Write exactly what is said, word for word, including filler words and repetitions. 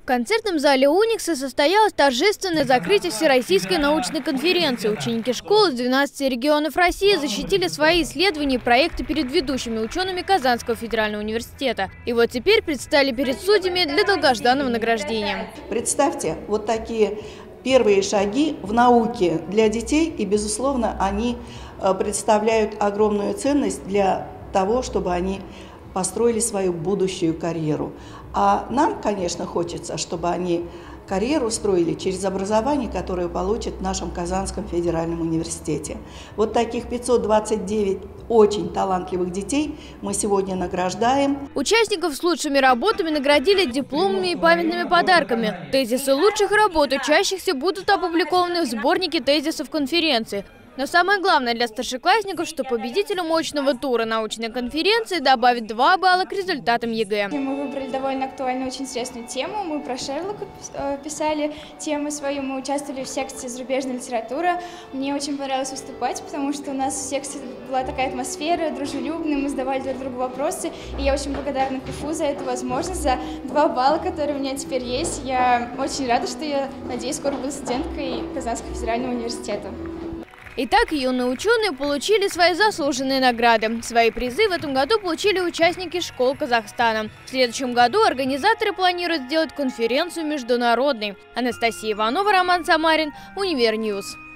В концертном зале «Уникса» состоялось торжественное закрытие Всероссийской научной конференции. Ученики школ из двенадцати регионов России защитили свои исследования и проекты перед ведущими учеными Казанского федерального университета. И вот теперь предстали перед судьями для долгожданного награждения. Представьте, вот такие первые шаги в науке для детей, и, безусловно, они представляют огромную ценность для того, чтобы они построили свою будущую карьеру. А нам, конечно, хочется, чтобы они карьеру строили через образование, которое получат в нашем Казанском федеральном университете. Вот таких пятьсот двадцать девять очень талантливых детей мы сегодня награждаем. Участников с лучшими работами наградили дипломами и памятными подарками. Тезисы лучших работ учащихся будут опубликованы в сборнике тезисов конференции. Но самое главное для старшеклассников, что победителю мощного тура научной конференции добавит два балла к результатам ЕГЭ. Мы выбрали довольно актуальную, очень интересную тему. Мы про Шерлока писали тему свою, мы участвовали в секции зарубежной литературы. Мне очень понравилось выступать, потому что у нас в секции была такая атмосфера, дружелюбная, мы задавали друг другу вопросы. И я очень благодарна КФУ за эту возможность, за два балла, которые у меня теперь есть. Я очень рада, что я, надеюсь, скоро буду студенткой Казанского федерального университета. Итак, юные ученые получили свои заслуженные награды. Свои призы в этом году получили участники школ Казахстана. В следующем году организаторы планируют сделать конференцию международной. Анастасия Иванова, Роман Самарин, Универньюз.